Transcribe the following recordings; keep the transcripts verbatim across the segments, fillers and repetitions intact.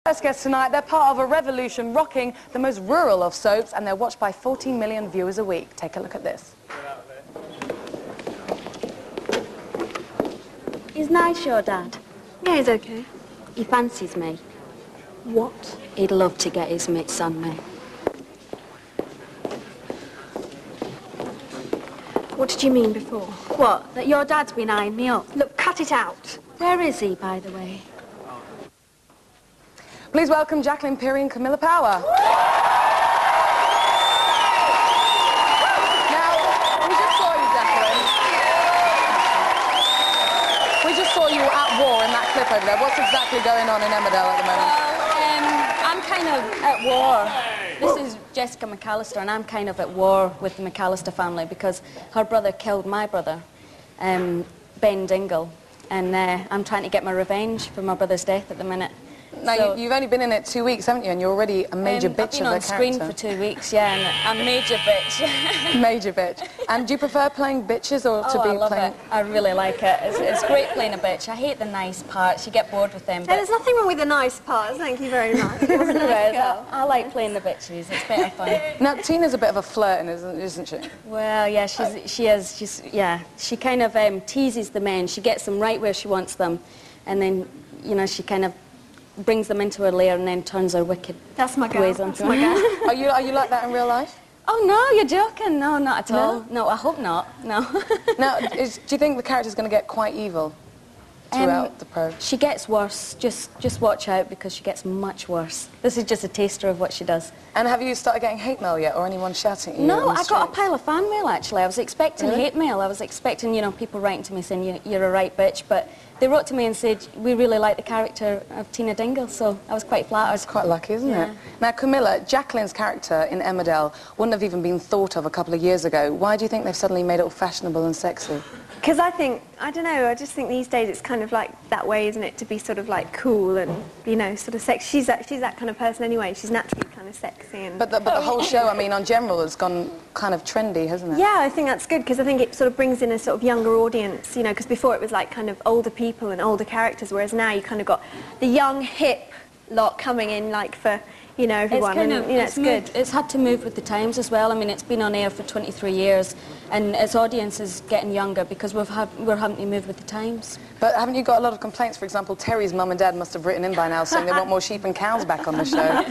first guests tonight, they're part of a revolution rocking the most rural of soaps, and they're watched by fourteen million viewers a week. Take a look at this. He's nice, your dad. Yeah, he's okay. He fancies me. What? He'd love to get his mitts on me. What did you mean before? What? That your dad's been eyeing me up? Look, cut it out. Where is he, by the way? Please welcome Jacqueline Peary and Camilla Power. Now, we just saw you, Jacqueline. We just saw you at war in that clip over there. What's exactly going on in Emmerdale at the moment? Well, um, I'm kind of at war. This is Jessica McAllister, and I'm kind of at war with the McAllister family because her brother killed my brother, um, Ben Dingle, and uh, I'm trying to get my revenge for my brother's death at the minute. Now, so, you, you've only been in it two weeks, haven't you? And you're already a major um, bitch I've been of on a screen character. for two weeks, yeah, and I'm major bitch. Major bitch. And do you prefer playing bitches or oh, to be I love playing... it. I really like it. It's, it's great playing a bitch. I hate the nice parts. You get bored with them. No, But there's nothing wrong with the nice parts. Thank you very much. Whereas I, I like playing the bitches. It's better fun. Now, Tina's a bit of a flirt, isn't, isn't she? Well, yeah, she's, she is. She's, yeah, she kind of um, teases the men. She gets them right where she wants them, and then, you know, she kind of brings them into her lair and then turns her wicked That's my girl. ways That's onto my her. girl. Are you, are you like that in real life? Oh, no, you're joking. No, not at No? all. No, I hope not. No. Now, is, do you think the character's going to get quite evil throughout Um, the pro? She gets worse. Just, just watch out because she gets much worse. This is just a taster of what she does. And have you started getting hate mail yet, or anyone shouting at you? No, on the I got a street? pile of fan mail, actually. I was expecting Really? hate mail. I was expecting, you know, people writing to me saying, you, you're a right bitch, but they wrote to me and said, we really like the character of Tina Dingle, so I was quite flattered. It's quite lucky, isn't Yeah. it? Now, Camilla, Jacqueline's character in Emmerdale wouldn't have even been thought of a couple of years ago. Why do you think they've suddenly made it all fashionable and sexy? Because I think, I don't know, I just think these days it's kind of like that way, isn't it, to be sort of like cool and, you know, sort of sex. She's that, she's that kind of person anyway. She's naturally kind of sexy. And But the, but the whole show, I mean, on general, has gone kind of trendy, hasn't it? yeah, I think that's good because I think it sort of brings in a sort of younger audience, you know, because before it was like kind of older people and older characters, whereas now you kind of got the young, hip lot coming in like for, you know, everyone. It's kind and, of, you know, it's, it's good. moved, it's had to move with the times as well. I mean, it's been on air for twenty-three years, and its audience is getting younger because we've had, we're having to move with the times. But haven't you got a lot of complaints? For example, Terry's mum and dad must have written in by now saying they want more sheep and cows back on the show.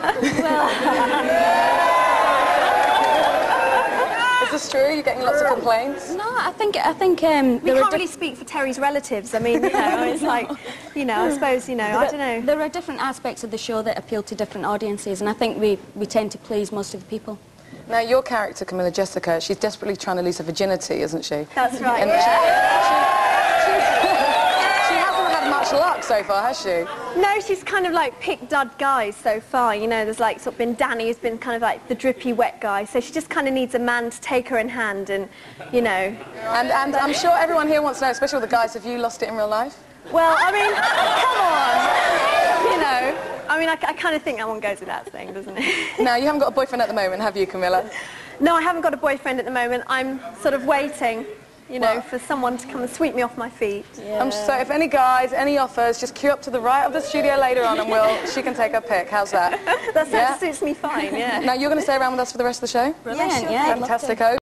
Is this true? You're getting lots of complaints? No, I think, I think... Um, We there are can't diff- really speak for Terry's relatives. I mean, you know, it's like, you know, I suppose, you know, I don't know. There are different aspects of the show that appeal to different audiences, and I think we, we tend to please most of the people. Now, your character, Camilla Jessica, she's desperately trying to lose her virginity, isn't she? That's right. And she, she, she hasn't had much luck so far, has she? No, she's kind of like picked dud guys so far. You know, there's like sort of been Danny who's been kind of like the drippy wet guy. So she just kind of needs a man to take her in hand and, you know. And, and I'm sure everyone here wants to know, especially all the guys, have you lost it in real life? Well, I mean, come on. You know, I mean, I, I kind of think that one goes without saying, doesn't it? Now, you haven't got a boyfriend at the moment, have you, Camilla? No, I haven't got a boyfriend at the moment. I'm sort of waiting, you know, Well- for someone to come and sweep me off my feet. Yeah. I'm so if any guys, any offers, just queue up to the right of the studio later on and we'll, she can take her pick. How's that? That Yeah? suits me fine, yeah. Now, you're going to stay around with us for the rest of the show? Brilliant, sure yeah, thing. I'd love to. Fantastic.